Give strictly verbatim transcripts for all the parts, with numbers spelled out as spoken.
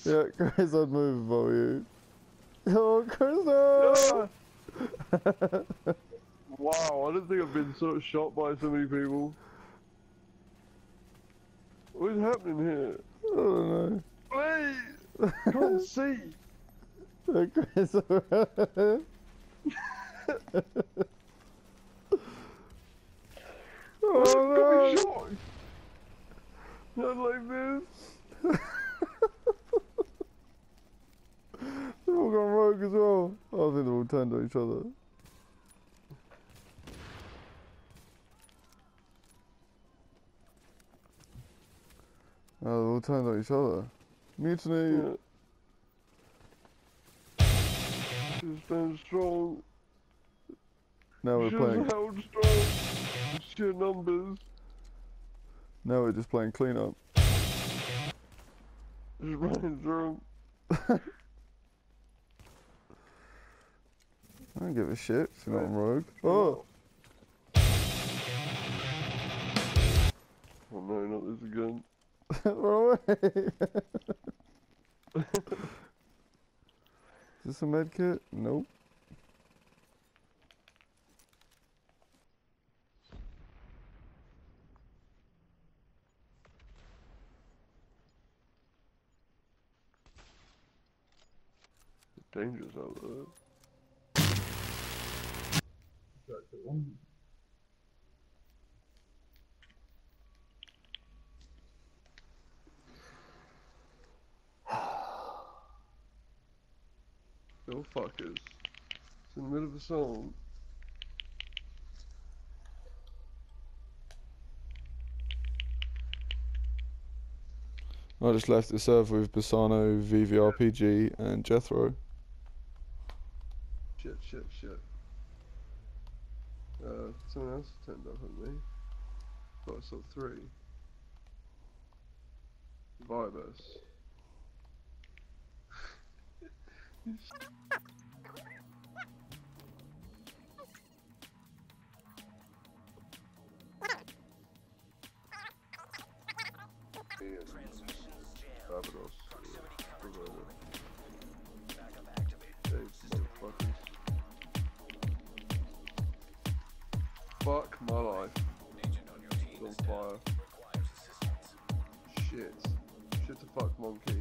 Yeah, Chris, I'd move if I were you. Oh, Chris, no! Wow, I don't think I've been so shot by so many people. What is happening here? I don't know. Wait! I can't see! Oh, Chris, alright. Oh, Got me no! shot! Not like this! They've all gone rogue as well. I think they're all turned on each other. Oh, they're all turned on each other. Mutiny! Yeah. Just stand strong. Now we're Just playing. held strong. Sheer numbers. Now we're just playing cleanup. Just running through. I don't give a shit if you're not on rogue. Oh! Oh no, not this again. Run away! Is this a med kit? Nope. It's dangerous out there. Go fuckers. It's in the middle of a song. I just left the server with Bassano, V V R P G, and Jethro. Shit, shit, shit. Uh, someone else turned up at me. Thought I saw three. Vibus. Barbados. Dave, motherfuckers. Fuck my life. It's on fire. Shit. Shit to fuck monkey.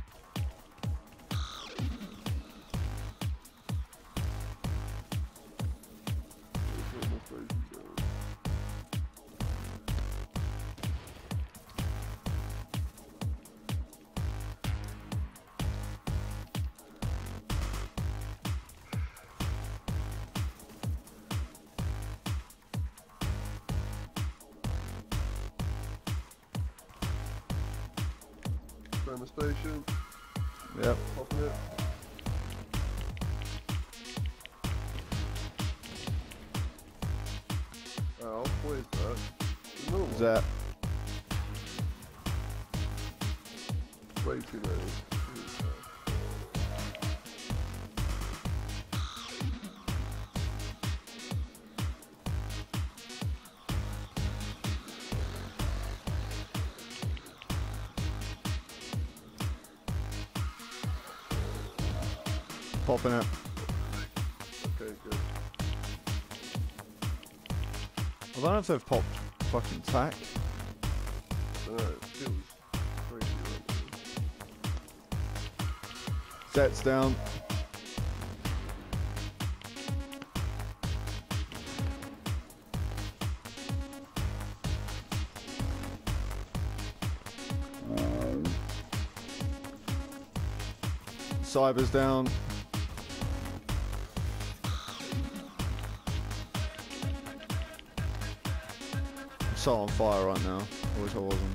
The station. Yep. Popping it. Oh, what is that? Another one. Zap. Way too many. Popping it. Okay, good. I don't know if they've popped fucking tack. I don't know, it feels crazy right now. Sets down. Cyber's down. I'm so on fire right now. I wish I wasn't.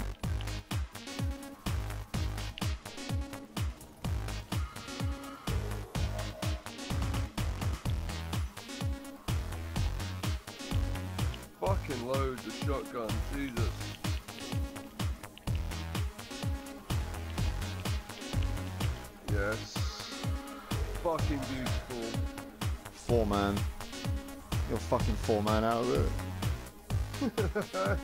Fucking loads of shotguns, Jesus. Yes. Fucking beautiful. Four man. You're fucking four man out of it.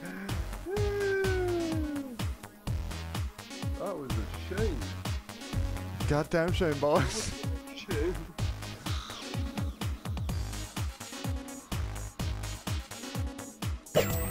That was a shame. Goddamn shame, boys. Shit.